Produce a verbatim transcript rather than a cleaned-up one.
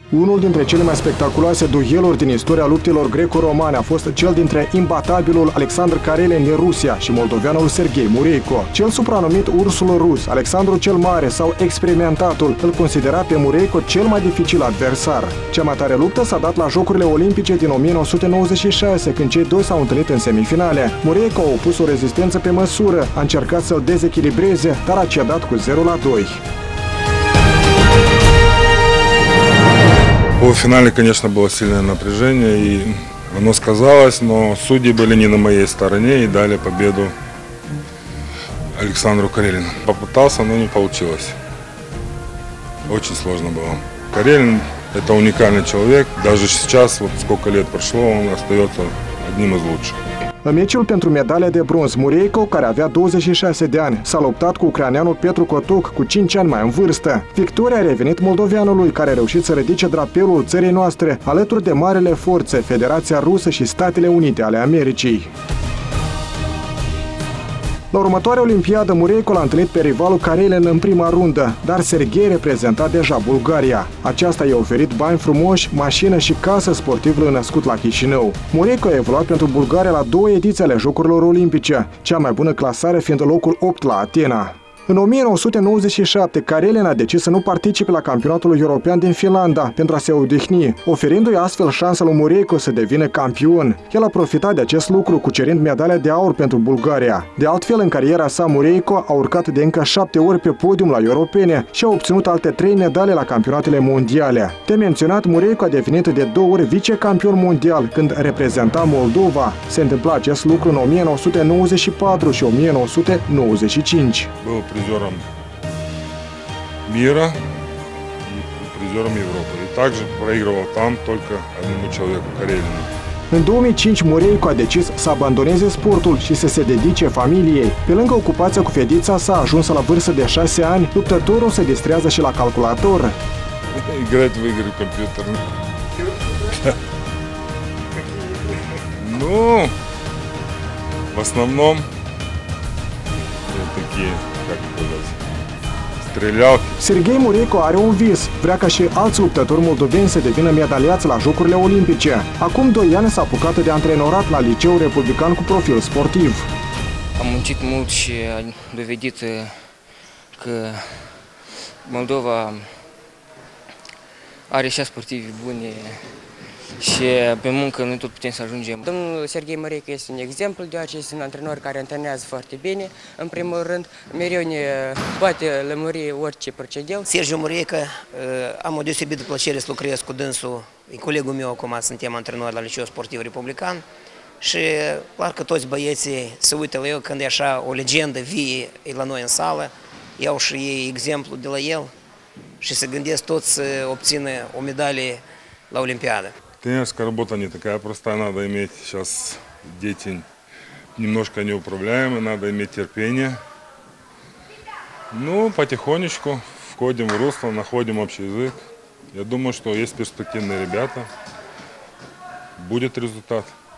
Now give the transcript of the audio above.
Unul dintre cele mai spectaculoase dueluri din istoria luptelor greco-romane a fost cel dintre imbatabilul Alexandru Karelin din Rusia și moldoveanul Serghei Mureiko. Cel supranumit Ursul Rus, Alexandru cel Mare sau Experimentatul, îl considera pe Mureiko cel mai dificil adversar. Cea mai tare luptă s-a dat la Jocurile Olimpice din o mie nouă sute nouăzeci și șase, când cei doi s-au întâlnit în semifinale. Mureiko a opus o rezistență pe măsură, a încercat să-l dezechilibreze, dar a cedat cu zero la doi. В финале, конечно, было сильное напряжение, и оно сказалось, но судьи были не на моей стороне и дали победу Александру Карелину. Попытался, но не получилось. Очень сложно было. Карелин – это уникальный человек. Даже сейчас, вот сколько лет прошло, он остается одним из лучших. În meciul pentru medalia de bronz, Mureiko, care avea douăzeci și șase de ani, s-a luptat cu ucraineanul Petru Kotuk, cu cinci ani mai în vârstă. Victoria a revenit moldoveanului, care a reușit să ridice drapelul țării noastre, alături de marele forțe, Federația Rusă și Statele Unite ale Americii. La următoarea olimpiadă, Mureiko l-a întâlnit pe rivalul Karelin în prima rundă, dar Serghei reprezenta deja Bulgaria. Aceasta i-a oferit bani frumoși, mașină și casă sportivului născut la Chișinău. Mureiko a evoluat pentru Bulgaria la două ediții ale Jocurilor Olimpice, cea mai bună clasare fiind locul opt la Atena. În o mie nouă sute nouăzeci și șapte, Karelin a decis să nu participe la campionatul european din Finlanda pentru a se odihni, oferindu-i astfel șansa lui Mureiko să devină campion. El a profitat de acest lucru, cucerind medalia de aur pentru Bulgaria. De altfel, în cariera sa, Mureiko a urcat de încă șapte ori pe podium la europene și a obținut alte trei medalii la campionatele mondiale. De menționat, Mureiko a devenit de două ori vicecampion mondial când reprezenta Moldova. Se întâmpla acest lucru în o mie nouă sute nouăzeci și patru și o mie nouă sute nouăzeci și cinci. Призером мира и призером Европы. И также проигрывал там только одному человеку, Карелину. În două mii cinci, Mureiko a decis să abandoneze sportul și să se dedice familiei. Pe lângă ocupația cu fetița sa, ajunsă la vârstă de șase ani, luptătorul se distrează și la calculator. Играть в игры компьютерные. Ну, в основном такие, как сказать, стрелялки. Serghei Mureiko are un vis, vrea ca și alți luptători moldoveni să devină medaliați la Jocurile Olimpice. Acum doi ani s-a apucat de antrenorat la Liceul Republican cu profil sportiv. Am muncit mult și a dovedit că Moldova are și sportivi buni și pe muncă noi tot putem să ajungem. Domnul Serghei Mureiko este un exemplu, deoarece este un antrenor care antrenează foarte bine. În primul rând, mereu ne poate lămuri orice procedeu. Sergiu Mureiko, am o deosebită plăcere să lucrez cu dânsul, e colegul meu acum, suntem antrenori la Liceul Sportiv Republican și clar că toți băieții se uită la el când e așa o legendă vie e la noi în sală, iau și ei exemplu de la el și se gândesc toți să obțină o medalie la Olimpiadă. Тренерская работа не такая простая, надо иметь, сейчас дети немножко неуправляемые, надо иметь терпение. Ну, потихонечку входим в русло, находим общий язык. Я думаю, что есть перспективные ребята, будет результат.